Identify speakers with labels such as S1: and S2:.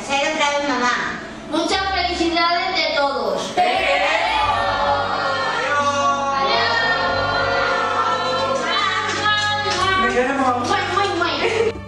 S1: ser otra vez mamá.
S2: Muchas felicidades de todos.
S3: ¡Te queremos!
S2: Adiós.
S3: ¡Te queremos!
S2: Muy, muy, muy.